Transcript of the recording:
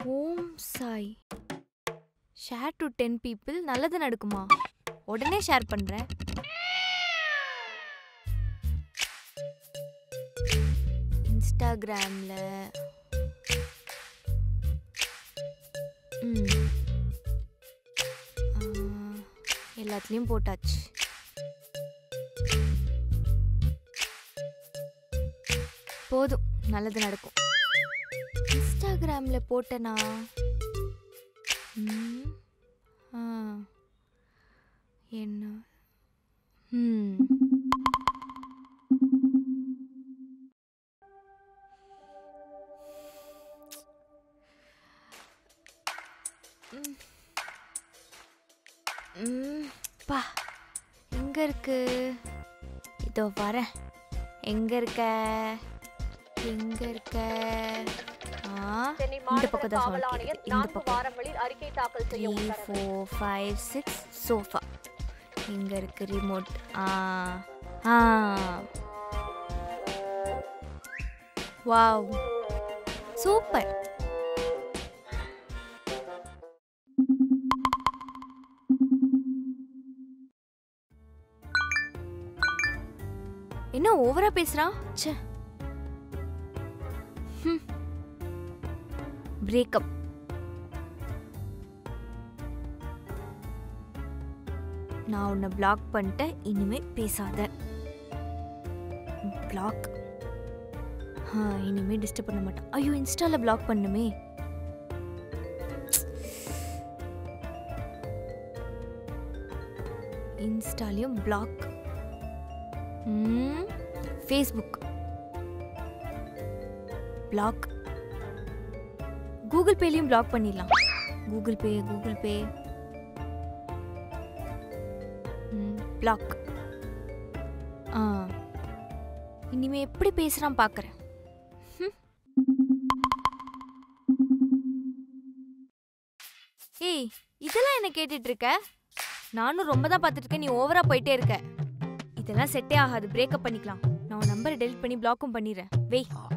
Om Sai share to 10 people நல்லது நடக்குமா? உடனே ஷேர் பண்றேன். இன்ஸ்டாகிராம்ல எல்லாத்துலயும் போட்டாச்சு. போதும், நல்லது நடக்கும். இன்ஸ்டாகிராம்ல போட்டனா என்ன பா எங்க இருக்கு? இதோ வரேன். எங்க இருக்க? எங்க இருக்க? இந்த பக்கம் தான் சொல்லிட்டு. இந்த பக்கம் 3, 4, 5, 6 சோஃபா. எங்க இருக்கு ரிமோட்? Wow, super. என்ன ஓவரா பேசுறான்? ச்சே. பிரேக்கப். நான் உன்னை பிளாக் பண்ணிட்டேன், இனிமே பேசாத. பிளாக். இனிமே டிஸ்டர்ப் பண்ண மாட்டேன். ஐயோ, இன்ஸ்டால பிளாக் பண்ணுமே. இன்ஸ்டாலையும் பிளாக். Facebook block. கூகுள் பேலையும் பிளாக் பண்ணிடலாம். Google Pay block. இனிமே எப்படி பேசுறான் பாக்குறேன். ஏய், இதெல்லாம் என்ன கேட்டுட்டு இருக்க? நானும் ரொம்ப தான் பார்த்துட்டு இருக்கேன், நீ ஓவரா போயிட்டே இருக்க. இதெல்லாம் செட்டே ஆகாது. பிரேக்கப் பண்ணிக்கலாம். நான் உன் நம்பரை டெலிட் பண்ணி பிளாக்கும் பண்ணிடுறேன். வெய்.